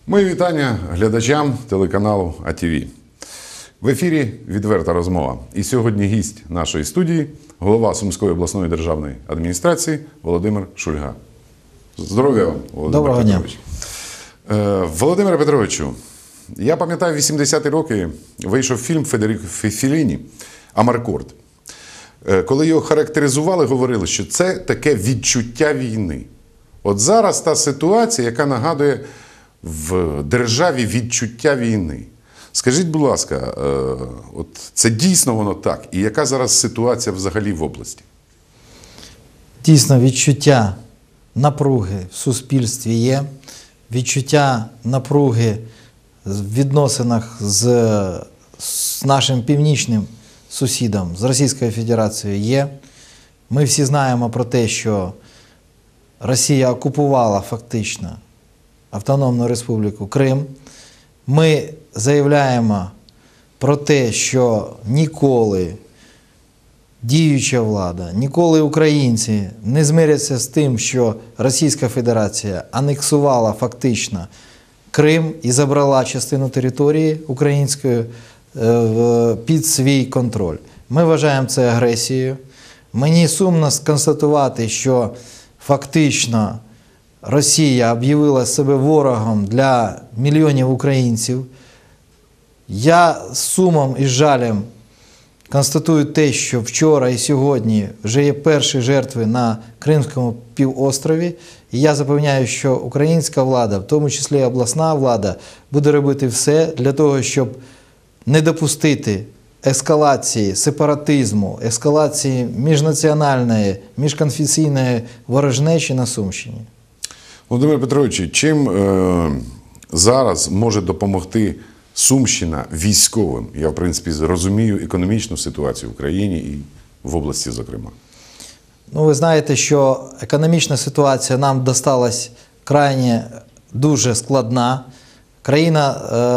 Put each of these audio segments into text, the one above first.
Мої вітання глядачам телеканалу АТВ. В ефірі «Відверта розмова». І сьогодні гість нашої студії – голова Сумської обласної державної адміністрації Володимир Шульга. Здоров'я вам, Володимир Петрович. Володимире Петровичу, я пам'ятаю, в 80-ті роки вийшов фільм Фелліні «Амаркорд». Коли його характеризували, говорили, що це таке відчуття війни. От зараз та ситуація, яка нагадує в державі відчуття війни. Скажіть, будь ласка, от це дійсно воно так? І яка зараз ситуація взагалі в області? Дійсно, відчуття напруги в суспільстві є. Відчуття напруги в відносинах з нашим північним сусідом, з Російською Федерацією є. Ми всі знаємо про те, що Росія окупувала фактично Автономну Республіку Крим. Ми заявляємо про те, що ніколи діюча влада, ніколи українці не змиряться з тим, що Російська Федерація анексувала фактично Крим і забрала частину території української під свій контроль. Ми вважаємо це агресією. Мені сумно констатувати, що фактично Росія об'явила себе ворогом для мільйонів українців. Я з сумом і жалем констатую те, що вчора і сьогодні вже є перші жертви на Кримському півострові. І я запевняю, що українська влада, в тому числі обласна влада, буде робити все для того, щоб не допустити ескалації сепаратизму, ескалації міжнаціональної, міжконфесійної ворожнечі на Сумщині. Володимир Петрович, чим зараз може допомогти Сумщина військовим? Я, в принципі, розумію економічну ситуацію в країні і в області, зокрема. Ну, ви знаєте, що економічна ситуація нам досталась крайне дуже складна. Країна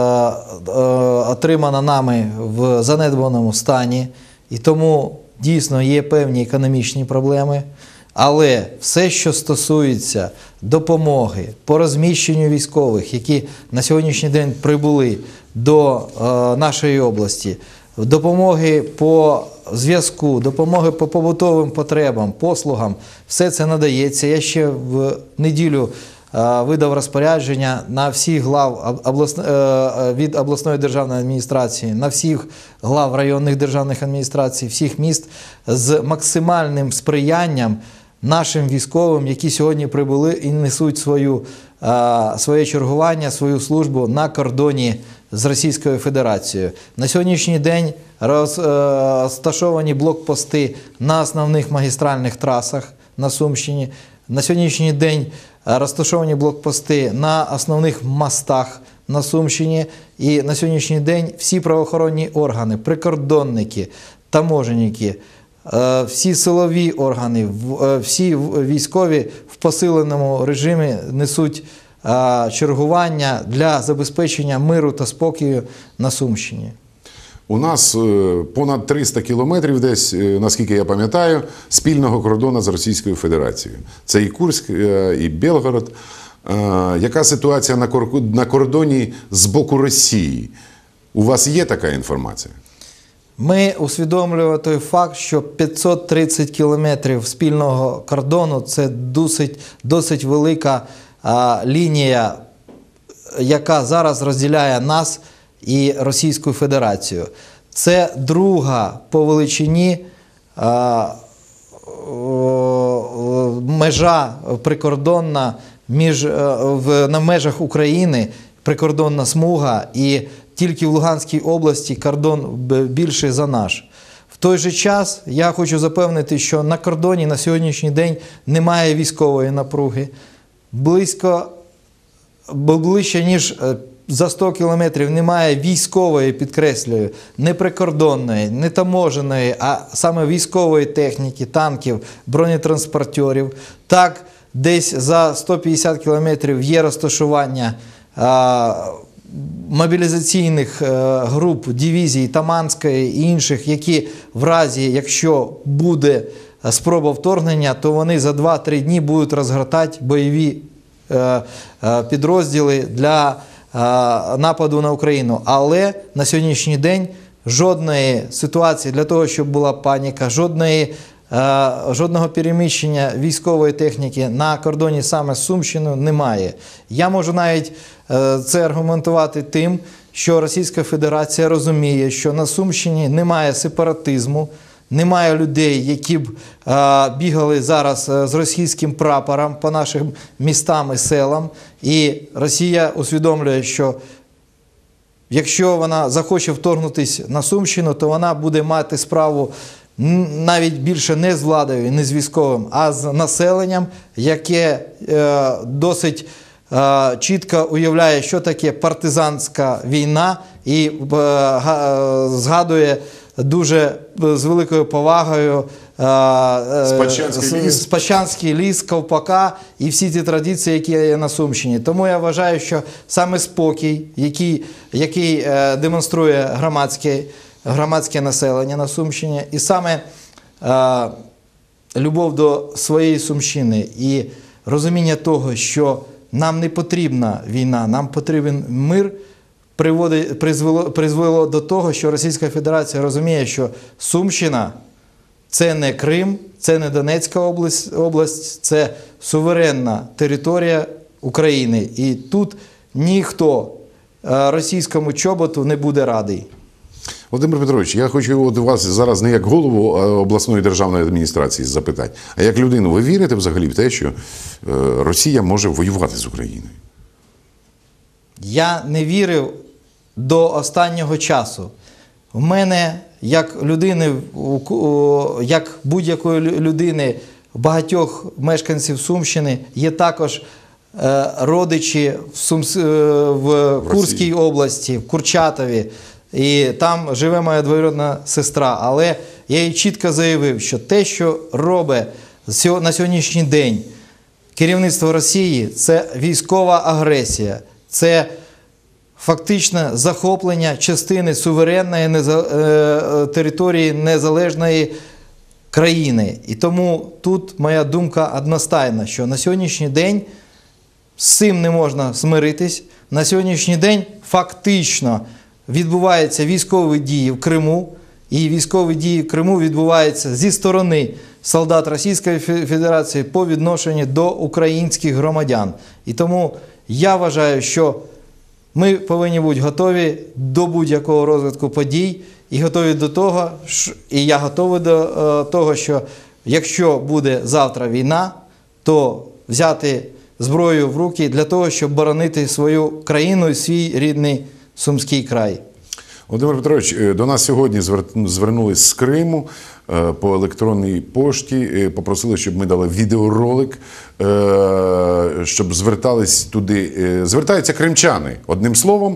отримана нами в занедбаному стані, і тому дійсно є певні економічні проблеми. Але все, що стосується допомоги по розміщенню військових, які на сьогоднішній день прибули до нашої області, допомоги по зв'язку, допомоги по побутовим потребам, послугам, все це надається. Я ще в неділю видав розпорядження на всіх глав від обласної державної адміністрації, на всіх глав районних державних адміністрацій, всіх міст з максимальним сприянням нашим військовим, які сьогодні прибули і несуть своє чергування, свою службу на кордоні з Російською Федерацією. На сьогоднішній день розташовані блокпости на основних магістральних трасах на Сумщині. На сьогоднішній день розташовані блокпости на основних мостах на Сумщині. І на сьогоднішній день всі правоохоронні органи, прикордонники, таможенники, всі силові органи, всі військові в посиленому режимі несуть чергування для забезпечення миру та спокою на Сумщині. У нас понад 300 кілометрів десь, наскільки я пам'ятаю, спільного кордону з Російською Федерацією. Це і Курськ, і Білгород. Яка ситуація на кордоні з боку Росії? У вас є така інформація? Ми усвідомлюємо той факт, що 530 кілометрів спільного кордону – це досить велика лінія, яка зараз розділяє нас і Російську Федерацію. Це друга по величині межа прикордонна на межах України, прикордонна смуга, і тільки в Луганській області кордон більший за наш. В той же час я хочу запевнити, що на кордоні на сьогоднішній день немає військової напруги. Ближче, ніж за 100 кілометрів немає військової, підкреслюю, не прикордонної, не таможеної, а саме військової техніки, танків, бронетранспортерів. Так, десь за 150 кілометрів є розташування мобілізаційних груп, дивізій Таманської і інших, які в разі, якщо буде спроба вторгнення, то вони за 2-3 дні будуть розгортати бойові підрозділи для нападу на Україну. Але на сьогоднішній день жодної ситуації для того, щоб була паніка, жодного переміщення військової техніки на кордоні саме з Сумщиною немає. Я можу навіть це аргументувати тим, що Російська Федерація розуміє, що на Сумщині немає сепаратизму, немає людей, які б бігали зараз з російським прапором по нашим містам і селам. І Росія усвідомлює, що якщо вона захоче вторгнутися на Сумщину, то вона буде мати справу навіть більше не з владою, не з військовим, а з населенням, яке досить чітко уявляє, що таке партизанська війна, і згадує дуже з великою повагою Спадщанський ліс, Ковпака і всі ті традиції, які є на Сумщині. Тому я вважаю, що саме спокій, який демонструє громадське населення на Сумщині, і саме любов до своєї Сумщини і розуміння того, що нам не потрібна війна, нам потрібен мир, призвело до того, що Російська Федерація розуміє, що Сумщина – це не Крим, це не Донецька область, це суверенна територія України. І тут ніхто російському чоботу не буде радий. Володимир Петрович, я хочу от вас зараз не як голову обласної державної адміністрації запитати, а як людину. Ви вірите взагалі в те, що Росія може воювати з Україною? Я не вірив до останнього часу. В мене, як людини, як будь-якої людини, багатьох мешканців Сумщини, є також родичі в Курській області, в Курчатові. І там живе моя двоюрідна сестра. Але я їй чітко заявив, що те, що робить на сьогоднішній день керівництво Росії, це військова агресія, це фактично захоплення частини суверенної території незалежної країни. І тому тут моя думка одностайна, що на сьогоднішній день з цим не можна змиритись. На сьогоднішній день фактично відбуваються військові дії в Криму, і військові дії в Криму відбуваються зі сторони солдат Російської Федерації по відношенню до українських громадян. І тому я вважаю, що ми повинні бути готові до будь-якого розвитку подій і готові до того, і я готовий до того, що якщо буде завтра війна, то взяти зброю в руки для того, щоб боронити свою країну і свій рідний Сумський край. Володимир Петрович, до нас сьогодні звернулись з Криму по електронній пошті, попросили, щоб ми дали відеоролик, щоб звертались туди. Звертаються кримчани, одним словом,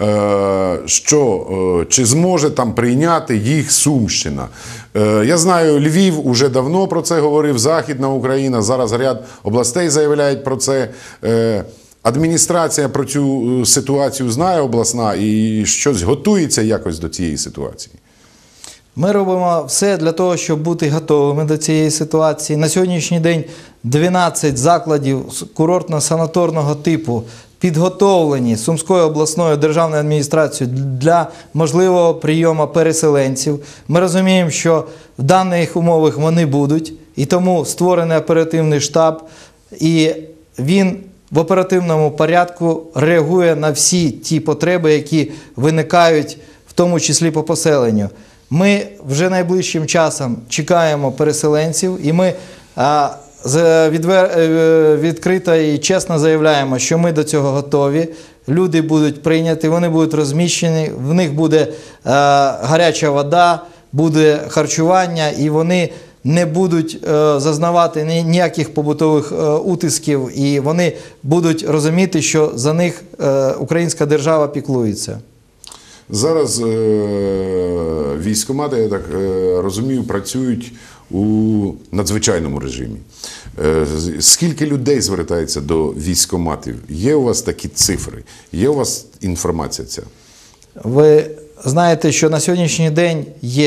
що чи зможе там прийняти їх Сумщина. Я знаю, Львів уже давно про це говорив, Західна Україна, зараз ряд областей заявляють про це. Адміністрація про цю ситуацію знає обласна і щось готується якось до цієї ситуації? Ми робимо все для того, щоб бути готовими до цієї ситуації. На сьогоднішній день 12 закладів курортно-санаторного типу підготовлені Сумською обласною державною адміністрацією для можливого прийому переселенців. Ми розуміємо, що в даних умовах вони будуть, і тому створений оперативний штаб, і він в оперативному порядку реагує на всі ті потреби, які виникають, в тому числі по поселенню. Ми вже найближчим часом чекаємо переселенців, і ми відкрито і чесно заявляємо, що ми до цього готові. Люди будуть прийняті, вони будуть розміщені, в них буде гаряча вода, буде харчування, і вони не будуть зазнавати ніяких побутових утисків, і вони будуть розуміти, що за них українська держава піклується. Зараз військкомати, я так розумію, працюють у надзвичайному режимі. Скільки людей звертається до військкоматів? Є у вас такі цифри? Є у вас інформація ця? Ви знаєте, що на сьогоднішній день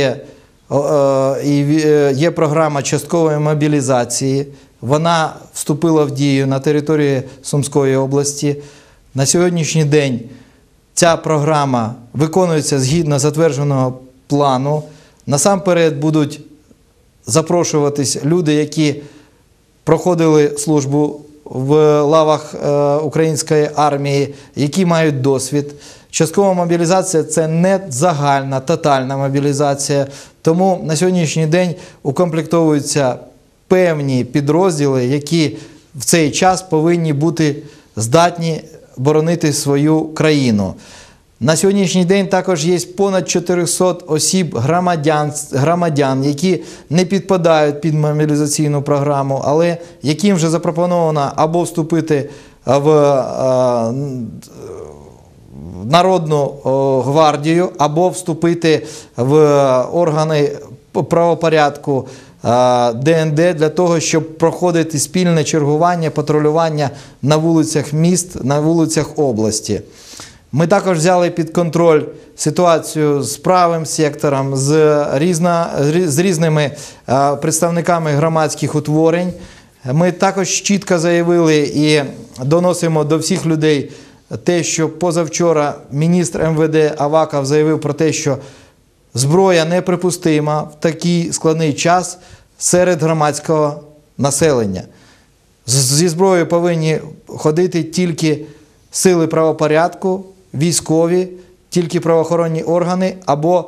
є програма часткової мобілізації. Вона вступила в дію на території Сумської області. На сьогоднішній день ця програма виконується згідно затвердженого плану. Насамперед будуть запрошуватись люди, які проходили службу в лавах української армії, які мають досвід. Часткова мобілізація – це не загальна, тотальна мобілізація. Тому на сьогоднішній день укомплектовуються певні підрозділи, які в цей час повинні бути здатні боронити свою країну. На сьогоднішній день також є понад 400 осіб, громадян, які не підпадають під мобілізаційну програму, але яким вже запропоновано або вступити в Народну гвардію, або вступити в органи правопорядку ДНД для того, щоб проходити спільне чергування, патрулювання на вулицях міст, на вулицях області. Ми також взяли під контроль ситуацію з правим сектором, з різними представниками громадських утворень. Ми також чітко заявили і доносимо до всіх людей те, що позавчора міністр МВД Аваков заявив про те, що зброя неприпустима в такий складний час серед громадського населення. Зі зброєю повинні ходити тільки сили правопорядку, військові, тільки правоохоронні органи або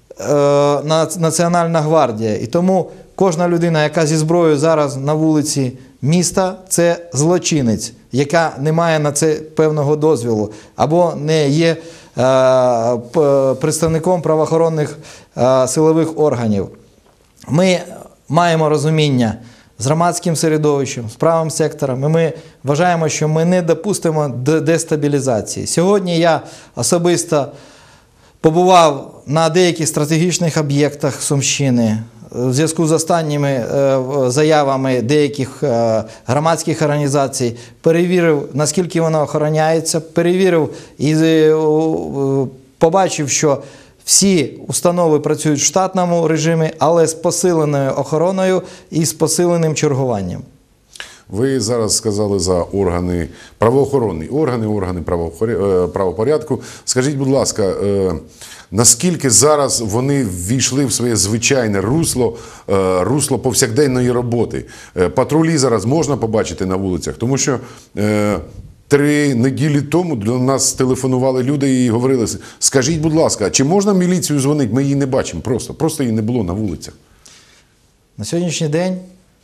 Національна гвардія. І тому кожна людина, яка зі зброєю зараз на вулиці міста, це злочинець, яка не має на це певного дозволу або не є представником правоохоронних силових органів. Ми маємо розуміння з громадським середовищем, з правим сектором, і ми вважаємо, що ми не допустимо дестабілізації. Сьогодні я особисто побував на деяких стратегічних об'єктах Сумщини в зв'язку з останніми заявами деяких громадських організацій, перевірив, наскільки воно охороняється, перевірив і побачив, що всі установи працюють в штатному режимі, але з посиленою охороною і з посиленим чергуванням. Ви зараз сказали за органи, правоохоронні органи правопорядку. Скажіть, будь ласка, наскільки зараз вони ввійшли в своє звичайне русло повсякденної роботи? Патрулі зараз можна побачити на вулицях, тому що 3 неділі тому до нас телефонували люди і говорили: скажіть, будь ласка, чи можна в міліцію дзвонити? Ми її не бачимо просто її не було на вулицях. На сьогоднішній день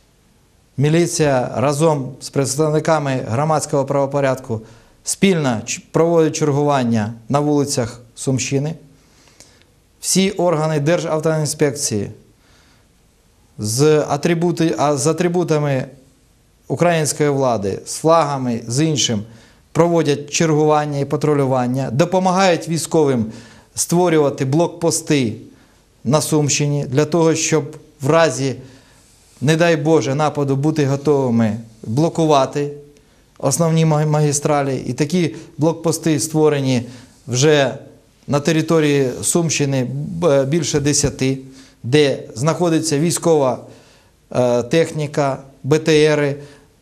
міліція разом з представниками громадського правопорядку спільно проводить чергування на вулицях Сумщини. Всі органи Державтоінспекції з атрибутами української влади, з флагами, з іншим, проводять чергування і патрулювання, допомагають військовим створювати блокпости на Сумщині для того, щоб в разі, не дай Боже, нападу бути готовими блокувати основні магістралі. І такі блокпости створені вже на території Сумщини більше 10, де знаходиться військова техніка, БТРи.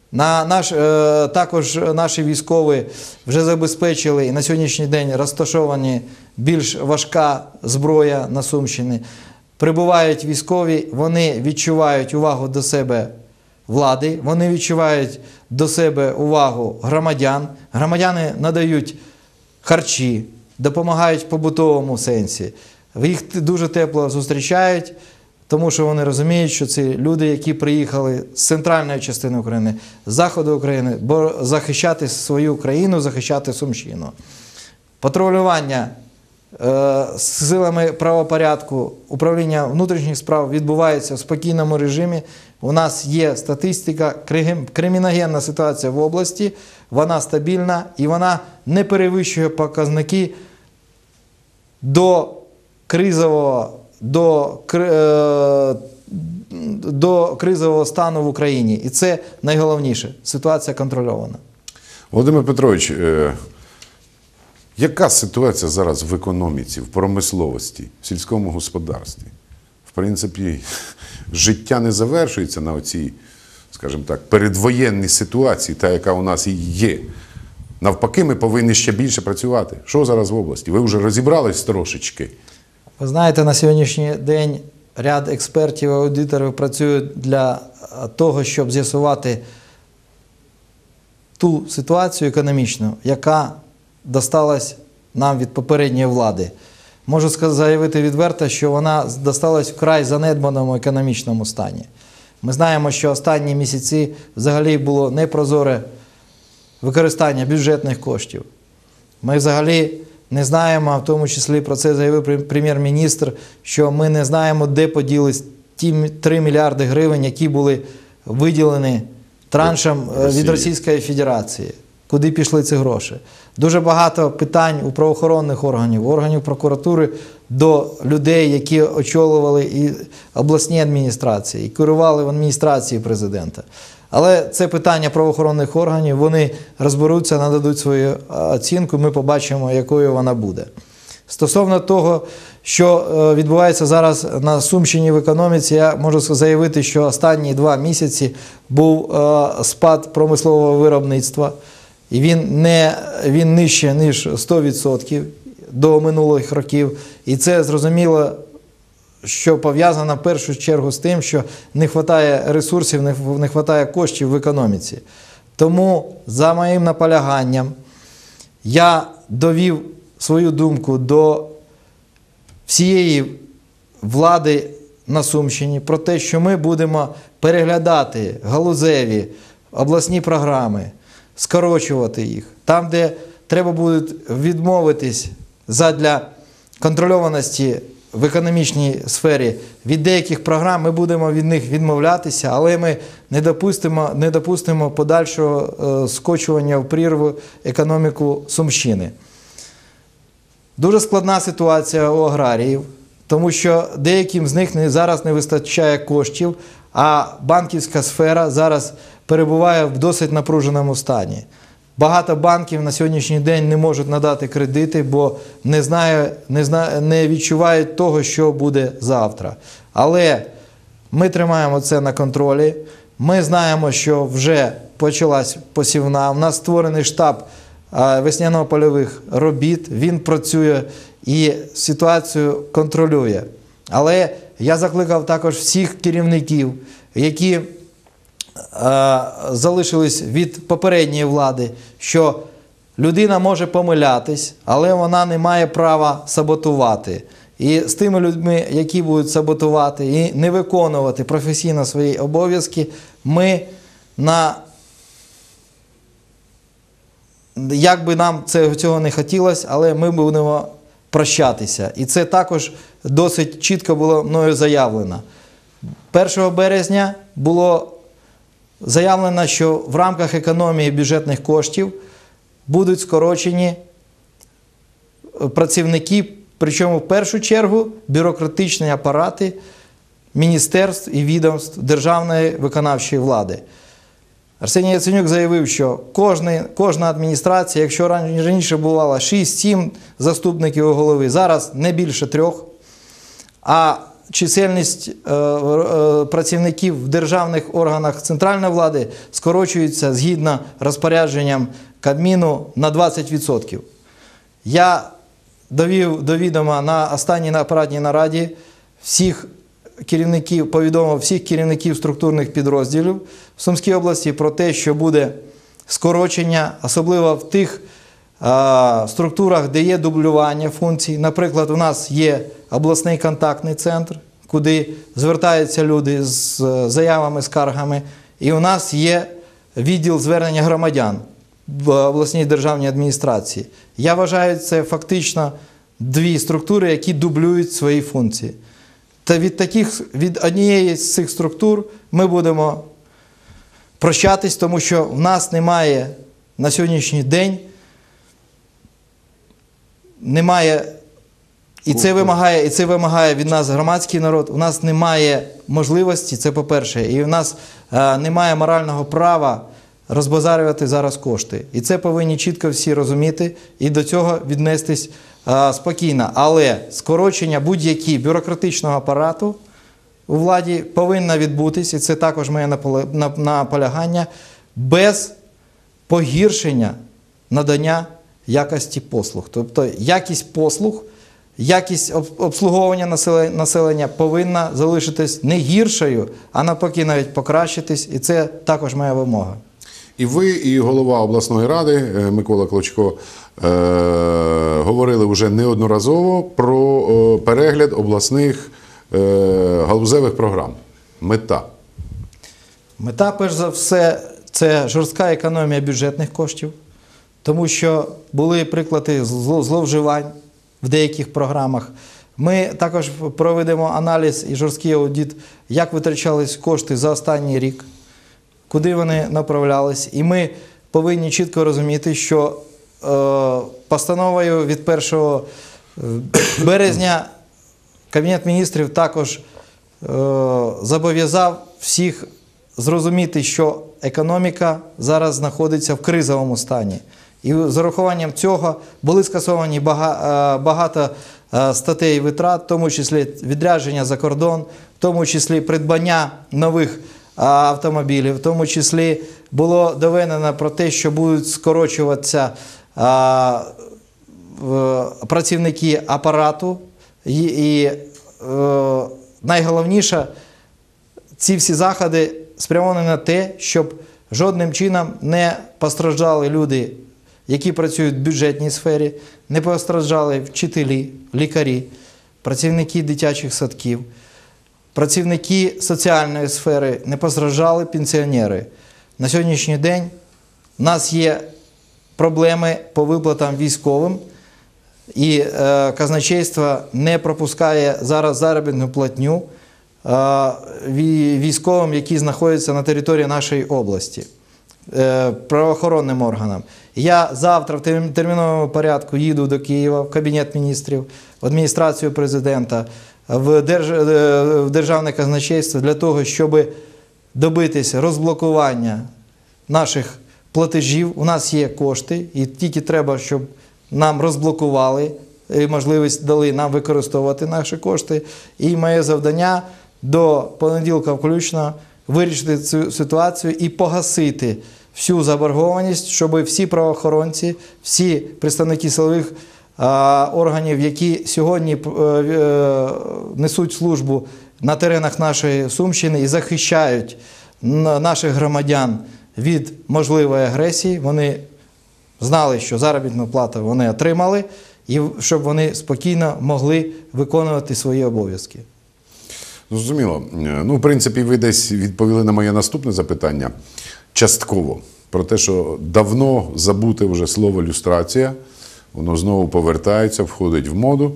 Також наші військові вже забезпечили і на сьогоднішній день розташовані більш важка зброя на Сумщині. Прибувають військові, вони відчувають увагу до себе влади, вони відчувають до себе увагу громадян. Громадяни надають харчі, допомагають в побутовому сенсі. Їх дуже тепло зустрічають, тому що вони розуміють, що це люди, які приїхали з центральної частини України, з заходу України, бо захищати свою країну, захищати Сумщину. Патрулювання з силами правопорядку, управління внутрішніх справ відбувається в спокійному режимі. У нас є статистика, криміногенна ситуація в області, вона стабільна і вона не перевищує показники до кризового стану в Україні. І це найголовніше. Ситуація контрольована. Володимир Петрович, яка ситуація зараз в економіці, в промисловості, в сільському господарстві? В принципі, життя не завершується на оцій, скажімо так, передвоєнній ситуації, та, яка у нас і є. Навпаки, ми повинні ще більше працювати. Що зараз в області? Ви вже розібрались трошечки? Ви знаєте, на сьогоднішній день ряд експертів і аудиторів працюють для того, щоб з'ясувати ту ситуацію економічну, яка досталась нам від попередньої влади. Можу заявити відверто, що вона досталась в край занедбаному економічному стані. Ми знаємо, що останні місяці взагалі було непрозоре використання бюджетних коштів. Ми взагалі не знаємо, в тому числі про це заявив прем'єр-міністр, що ми не знаємо, де поділись ті 3 мільярди гривень, які були виділені траншем від Російської Федерації. Куди пішли ці гроші? Дуже багато питань у правоохоронних органів, органів прокуратури до людей, які очолювали і обласні адміністрації, і керували в адміністрації президента. Але це питання правоохоронних органів, вони розберуться, нададуть свою оцінку, ми побачимо, якою вона буде. Стосовно того, що відбувається зараз на Сумщині в економіці, я можу заявити, що останні 2 місяці був спад промислового виробництва, і він нижче, ніж 100% до минулих років. І це зрозуміло, що пов'язано в першу чергу з тим, що не вистачає ресурсів, не вистачає коштів в економіці. Тому, за моїм наполяганням, я довів свою думку до всієї влади на Сумщині про те, що ми будемо переглядати галузеві обласні програми, скорочувати їх. Там, де треба буде відмовитись задля контрольованості в економічній сфері від деяких програм, ми будемо від них відмовлятися, але ми не допустимо подальшого скочування в прірву економіку Сумщини. Дуже складна ситуація у аграріїв, тому що деяким з них зараз не вистачає коштів, а банківська сфера зараз перебуває в досить напруженому стані. Багато банків на сьогоднішній день не можуть надати кредити, бо не відчувають того, що буде завтра. Але ми тримаємо це на контролі. Ми знаємо, що вже почалась посівна. У нас створений штаб весняно-польових робіт. Він працює і ситуацію контролює. Але я закликав також всіх керівників, які залишились від попередньої влади, що людина може помилятись, але вона не має права саботувати. І з тими людьми, які будуть саботувати і не виконувати професійно свої обов'язки, ми як би нам цього не хотілося, але ми будемо прощатися. І це також досить чітко було мною заявлено. 1 березня було заявлено, що в рамках економії бюджетних коштів будуть скорочені працівники, причому в першу чергу бюрократичні апарати міністерств і відомств державної виконавчої влади. Арсеній Яценюк заявив, що кожна адміністрація, якщо раніше бувало 6-7 заступників голови, зараз не більше 3, а чисельність працівників в державних органах центральної влади скорочується згідно розпорядженням Кабміну на 20%. Я довів до відома на останній апаратній нараді повідомив всіх керівників структурних підрозділів в Сумській області про те, що буде скорочення, особливо в тих структурах, де є дублювання функцій. Наприклад, у нас є обласний контактний центр, куди звертаються люди з заявами, скаргами, і у нас є відділ звернення громадян в обласній державній адміністрації. Я вважаю, це фактично 2 структури, які дублюють свої функції. Та від однієї з цих структур ми будемо прощатись, тому що в нас немає на сьогоднішній день, і це вимагає від нас громадський народ, у нас немає можливості, це по-перше, і в нас немає морального права розбазарювати зараз кошти. І це повинні чітко всі розуміти і до цього віднестись спокійно. Але скорочення будь-якого бюрократичного апарату у владі повинно відбутись, і це також моє наполягання, без погіршення надання якості послуг. Тобто якість послуг, якість обслуговування населення повинна залишитись не гіршою, а навпаки навіть покращитись, і це також моя вимога. І ви, і голова обласної ради Микола Клочко говорили вже неодноразово про перегляд обласних галузевих програм. Мета. Мета, перш за все, це жорстка економія бюджетних коштів, тому що були приклади зловживань в деяких програмах. Ми також проведемо аналіз і жорсткий аудит, як витрачались кошти за останній рік, куди вони направлялись. І ми повинні чітко розуміти, що постановою від 1 березня Кабінет міністрів також зобов'язав всіх зрозуміти, що економіка зараз знаходиться в кризовому стані. І з урахуванням цього були скасовані багато статей витрат, в тому числі відрядження за кордон, в тому числі придбання нових автомобілів, в тому числі було доведено про те, що будуть скорочуватися працівники апарату. І найголовніше, ці всі заходи спрямовані на те, щоб жодним чином не постраждали люди, які працюють в бюджетній сфері, не постраждали вчителі, лікарі, працівники дитячих садків, працівники соціальної сфери, не постраждали пенсіонери. На сьогоднішній день у нас є проблеми по виплатам військовим, і казначейство не пропускає зараз заробітну платню військовим, які знаходяться на території нашої області, правоохоронним органам. Я завтра в терміновому порядку їду до Києва, в Кабінет міністрів, в адміністрацію президента, в Державне казначейство для того, щоб добитися розблокування наших платежів. У нас є кошти, і тільки треба, щоб нам розблокували і можливість дали нам використовувати наші кошти. І моє завдання до понеділка включно вирішити цю ситуацію і погасити всю заборгованість, щоб всі правоохоронці, всі представники силових органів, які сьогодні несуть службу на теренах нашої Сумщини і захищають наших громадян від можливої агресії, вони знали, що заробітну плату вони отримали, і щоб вони спокійно могли виконувати свої обов'язки. Зрозуміло. Ну, в принципі, ви десь відповіли на моє наступне запитання частково. Про те, що давно забуте вже слово люстрація, воно знову повертається, входить в моду.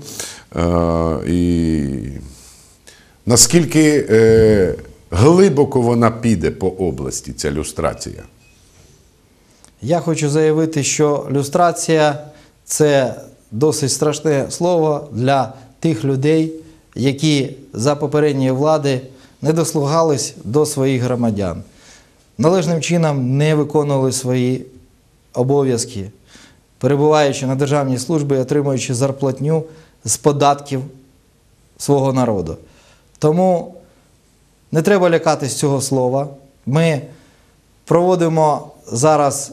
І наскільки глибоко вона піде по області, ця люстрація? Я хочу заявити, що люстрація – це досить страшне слово для тих людей, які за попередньої влади не дослухались до своїх громадян, належним чином не виконували свої обов'язки, перебуваючи на державній службі, отримуючи зарплатню з податків свого народу. Тому не треба лякатись цього слова. Ми проводимо зараз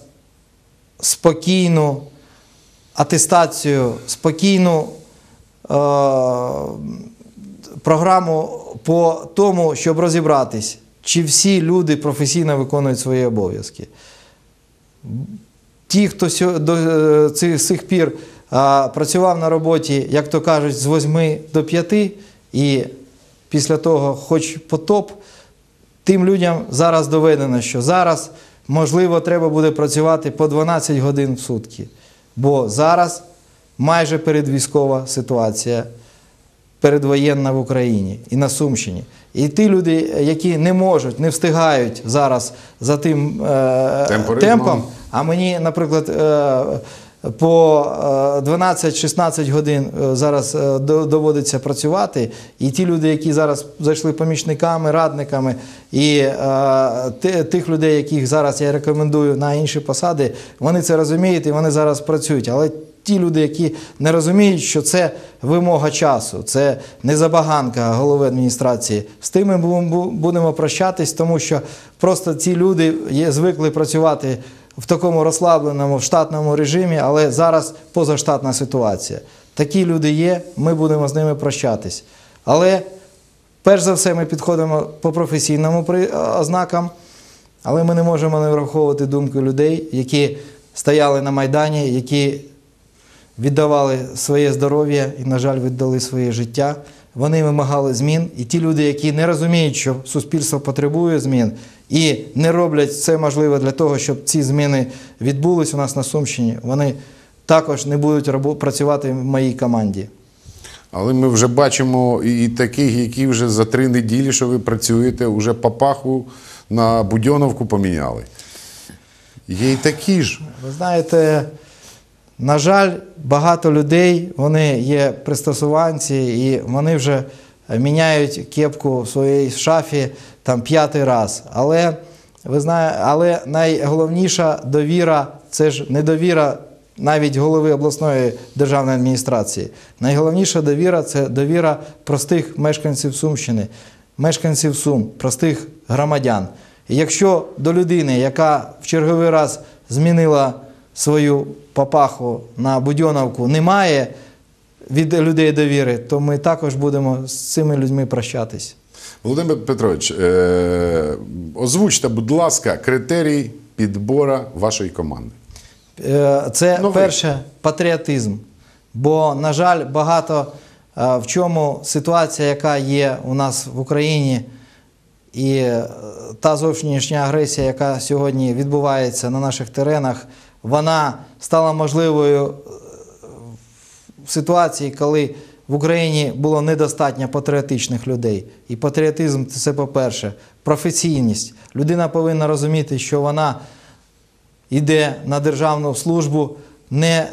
спокійну атестацію, спокійну програму по тому, щоб розібратись, чи всі люди професійно виконують свої обов'язки. Ті, хто до цих пір працював на роботі, як то кажуть, з 8 до 5, і після того хоч потоп, тим людям зараз доведено, що зараз, можливо, треба буде працювати по 12 годин в сутки. Бо зараз майже передвійськова ситуація, передвоєнна в Україні і на Сумщині. І ті люди, які не можуть, не встигають зараз за тим темпом, а мені, наприклад, по 12-16 годин зараз доводиться працювати, і ті люди, які зараз зайшли помічниками, радниками, і тих людей, яких зараз я рекомендую на інші посади, вони це розуміють і вони зараз працюють. Але ті люди, які не розуміють, що це вимога часу, це не забаганка голови адміністрації, з тим ми будемо прощатись, тому що просто ці люди звикли працювати в такому розслабленому штатному режимі, але зараз позаштатна ситуація. Такі люди є, ми будемо з ними прощатись. Але перш за все ми підходимо по професійному ознакам, але ми не можемо не враховувати думки людей, які стояли на Майдані, які віддавали своє здоров'я і, на жаль, віддали своє життя. Вони вимагали змін. І ті люди, які не розуміють, що суспільство потребує змін, і не роблять все можливе для того, щоб ці зміни відбулись у нас на Сумщині, вони також не будуть працювати в моїй команді. Але ми вже бачимо і таких, які вже за 3 неділі, що ви працюєте, вже Папаху на Будьоновку поміняли. Є і такі ж. Ви знаєте, на жаль, багато людей, вони є пристосуванці, і вони вже міняють кепку в своїй шафі там 5-й раз. Але, ви знаєте, але найголовніша довіра – це ж не довіра навіть голови обласної державної адміністрації. Найголовніша довіра – це довіра простих мешканців Сумщини, мешканців Сум, простих громадян. І якщо до людини, яка в черговий раз змінила свою Папаху на Будьоновку, немає від людей довіри, то ми також будемо з цими людьми прощатись. Володимир Петрович, озвучте, будь ласка, критерії підбору вашої команди. Це перше – патріотизм. Бо, на жаль, багато в чому ситуація, яка є у нас в Україні, і та зовнішня агресія, яка сьогодні відбувається на наших теренах, вона стала можливою в ситуації, коли в Україні було недостатньо патріотичних людей. І патріотизм – це, по-перше, професійність. Людина повинна розуміти, що вона йде на державну службу не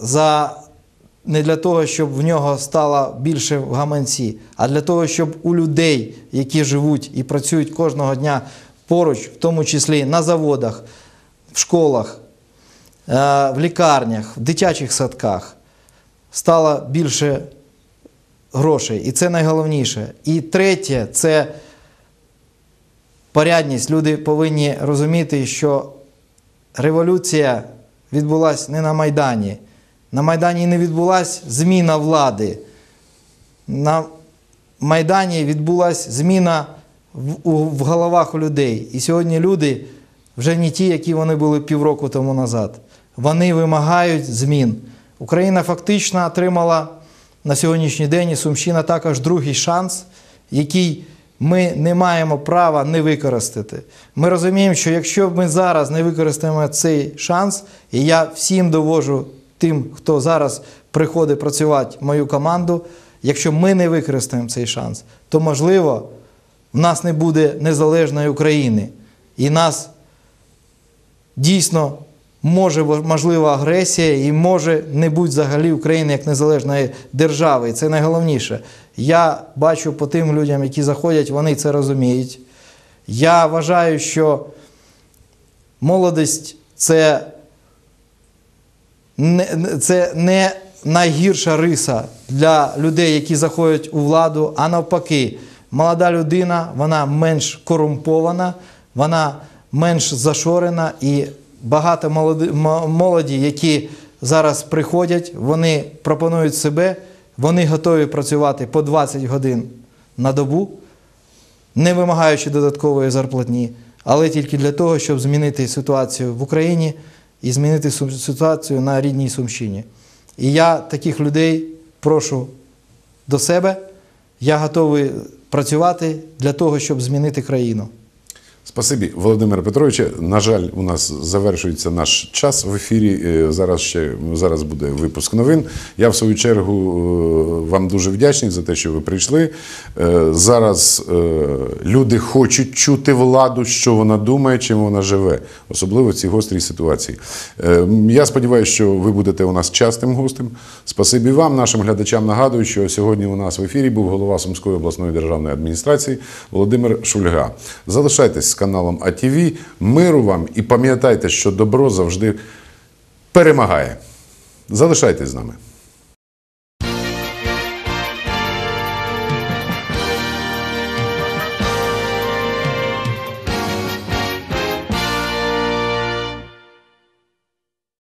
для того, щоб в нього стало більше в гаманці, а для того, щоб у людей, які живуть і працюють кожного дня поруч, в тому числі на заводах, в школах, в лікарнях, в дитячих садках, стало більше грошей. І це найголовніше. І третє – це порядність. Люди повинні розуміти, що революція відбулася не на Майдані. На Майдані не відбулася зміна влади. На Майдані відбулася зміна в головах у людей. І сьогодні люди вже не ті, які вони були півроку тому назад. Вони вимагають змін. Україна фактично отримала на сьогоднішній день, і Сумщина також, другий шанс, який ми не маємо права не використати. Ми розуміємо, що якщо ми зараз не використаємо цей шанс, і я всім довожу тим, хто зараз приходить працювати в мою команду, якщо ми не використаємо цей шанс, то, можливо, в нас не буде незалежної України. І нас дійсно можлива агресія, і може не бути взагалі України як незалежної держави. І це найголовніше. Я бачу по тим людям, які заходять, вони це розуміють. Я вважаю, що молодість – це не найгірша риса для людей, які заходять у владу, а навпаки. Молода людина, вона менш корумпована, вона менш зашорена, і багато молоді, які зараз приходять, вони пропонують себе, вони готові працювати по 20 годин на добу, не вимагаючи додаткової зарплатні, але тільки для того, щоб змінити ситуацію в Україні і змінити ситуацію на рідній Сумщині. І я таких людей прошу до себе, я готовий працювати для того, щоб змінити країну. Спасибі, Володимире Петровичу. На жаль, у нас завершується наш час в ефірі. Зараз буде випуск новин. Я, в свою чергу, вам дуже вдячний за те, що ви прийшли. Зараз люди хочуть чути владу, що вона думає, чим вона живе. Особливо в цій гострій ситуації. Я сподіваюся, що ви будете у нас частим гостем. Спасибі вам, нашим глядачам. Нагадую, що сьогодні у нас в ефірі був голова Сумської обласної державної адміністрації Володимир Шульга. Залишайтесь з каналом АТВ. Миру вам і пам'ятайте, що добро завжди перемагає. Залишайтесь з нами.